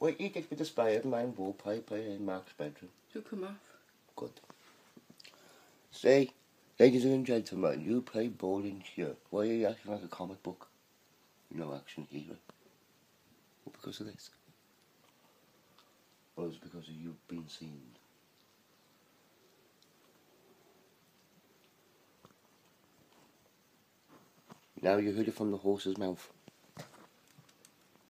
What you did with the Spider-Man wallpaper in Mark's bedroom? It'll come off. Good. See, ladies and gentlemen, you play bowling here. Why are you acting like a comic book? No action hero. Well, because of this. Or is it because of you being seen? Now you heard it from the horse's mouth.